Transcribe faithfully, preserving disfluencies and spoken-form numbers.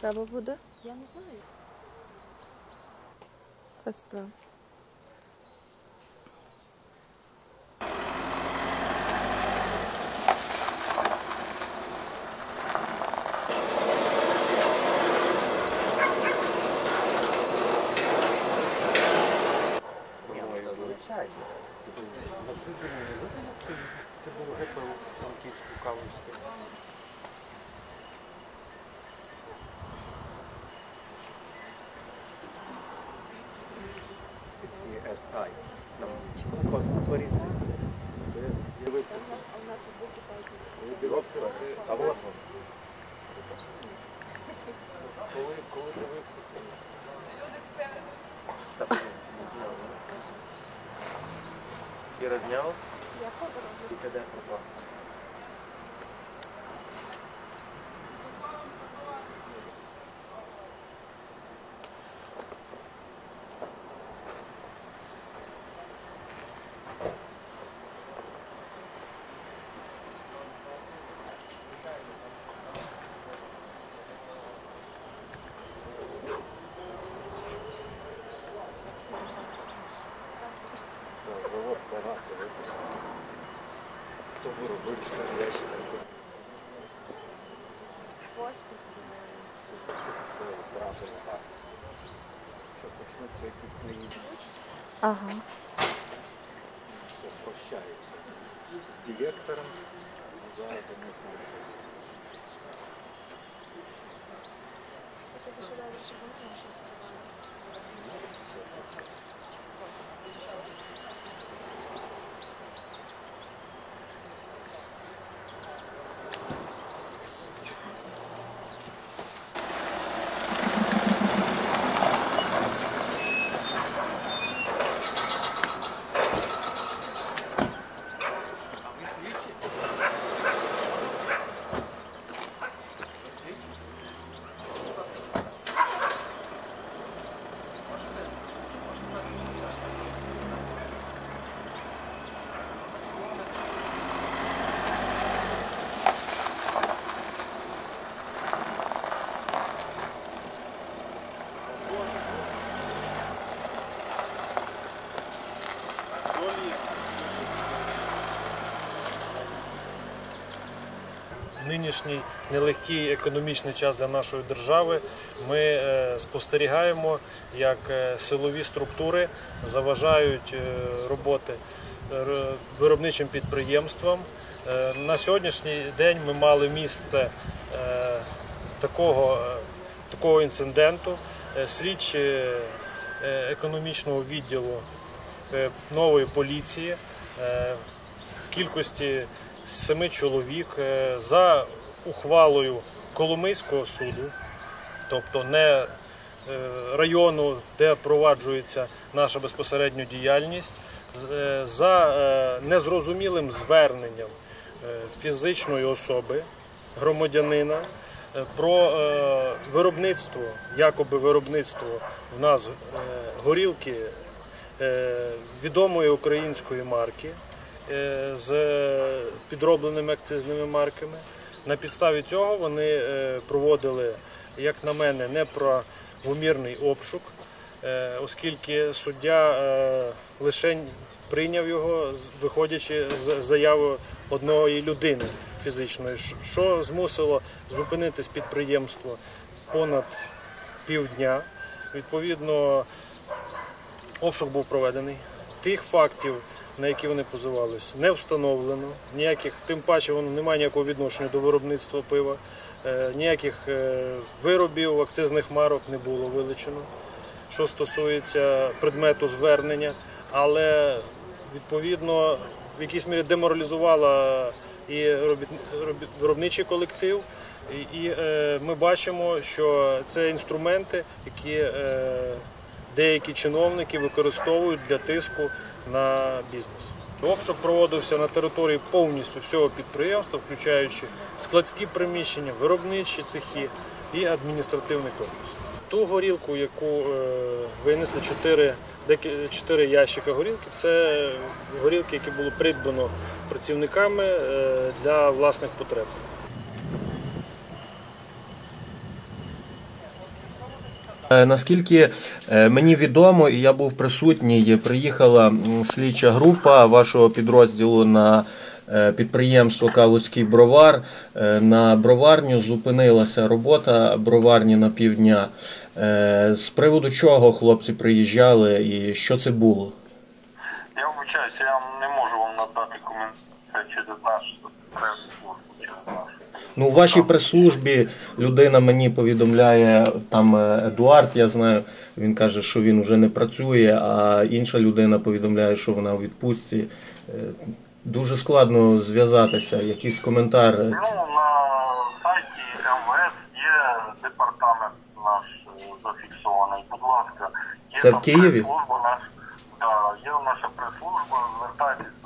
Треба буде? Я не знаю. Ось так. Ти було гепи у Франківську Калузьку. сі ес ай. Там купа, купа різниці. Дивився. А вот он. Коли, коли дивився? Так, не зняв. Кіра зняв? Я фото роблю. І де пропав? Завод багато випустив. Хто виробив чотири ящики? Хвостиці. Це правильно так. Що почнуться якісь неїдності, Ага. що прощаються. З директором зараз не знаю, що це. Я тобі ще добре, щоб можна щось сказати. Нинішній нелегкий економічний час для нашої держави ми е, спостерігаємо, як е, силові структури заважають е, роботи е, виробничим підприємствам. Е, на сьогоднішній день ми мали місце е, такого, е, такого інциденту. Е, слідчі е, економічного відділу е, нової поліції е, в кількості семи чоловік за ухвалою Коломийського суду, тобто не району, де проваджується наша безпосередня діяльність, за незрозумілим зверненням фізичної особи, громадянина, про виробництво, якоби виробництво в нас горілки відомої української марки, з підробленими акцизними марками. На підставі цього вони проводили, як на мене, неправомірний обшук, оскільки суддя лише прийняв його, виходячи з заяви одної людини фізичної, що змусило зупинитись підприємство понад півдня. Відповідно, обшук був проведений. Тих фактів, на які вони позивалися, не встановлено, ніяких, тим паче воно не має ніякого відношення до виробництва пива, ніяких виробів, акцизних марок не було вилучено, що стосується предмету звернення, але відповідно в якійсь мірі деморалізувала і виробничий колектив, і ми бачимо, що це інструменти, які деякі чиновники використовують для тиску на бізнес. Обшук проводився на території повністю всього підприємства, включаючи складські приміщення, виробничі цехи і адміністративний корпус. Ту горілку, яку е, винесли чотири, чотири ящика горілки, це горілки, які було придбано працівниками е, для власних потреб. Е, Наскільки е, мені відомо, і я був присутній, приїхала м, слідча група вашого підрозділу на е, підприємство Калузький бровар. Е, На броварню зупинилася робота броварні на півдня. Е, З приводу чого хлопці приїжджали і що це було? Я вибачаюся, я не можу вам надати коментар через нашу прес-службу, через нашу. Ну, у вашій прес-службі людина мені повідомляє, там е, Едуард, я знаю, він каже, що він вже не працює, а інша людина повідомляє, що вона у відпустці. Е, Дуже складно зв'язатися, якийсь коментар. Ну, на сайті Ем Ве Ес є департамент наш е, зафіксований, будь ласка. Є Це в там Києві? прес-служба наш, да, є наша прес-служба, звертайтесь